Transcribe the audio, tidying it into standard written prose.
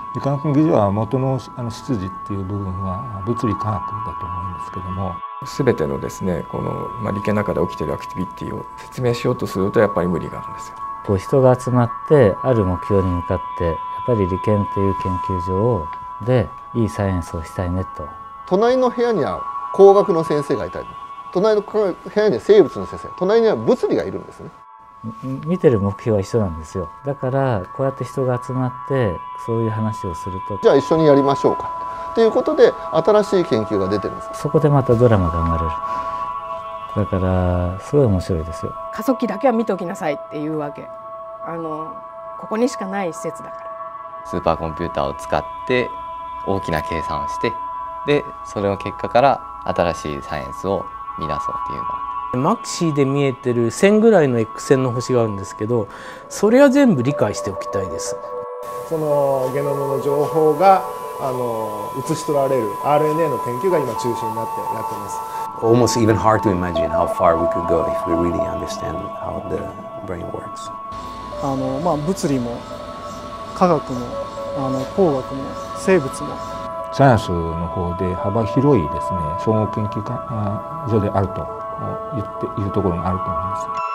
理化学技術は元の出自っていう部分は物理科学だと思うんですけども、 全てのですねこの、理系の中で起きているアクティビティを説明しようとするとやっぱり無理があるんですよ。 こう人が集まってある目標に向かってやっぱり理研という研究所でいいサイエンスをしたいねと。 隣の部屋には工学の先生がいたり、隣の部屋には生物の先生、隣には物理がいるんですね。 見てる目標は一緒なんですよ。だからこうやって人が集まってそういう話をすると、 じゃあ一緒にやりましょうかということで新しい研究が出てるんです。 そこでまたドラマが生まれる。だからすごい面白いですよ。 加速器だけは見ておきなさいっていうわけ。ここにしかない施設だから。 スーパーコンピューターを使って大きな計算をして、でそれの結果から新しいサイエンスを見出そうっていうのは。 マキシーで見えてる1000ぐらいの X 線の星があるんですけど、それは全部理解しておきたいです。 そのゲノムの情報が写し取られる RNA の研究が今中心になってやってます。 Almost even hard to imagine how far we could go if we really understand how the brain works. 物理も科学も工学も生物もサイエンスの方で幅広いですね総合研究所であると言っているところがあると思います。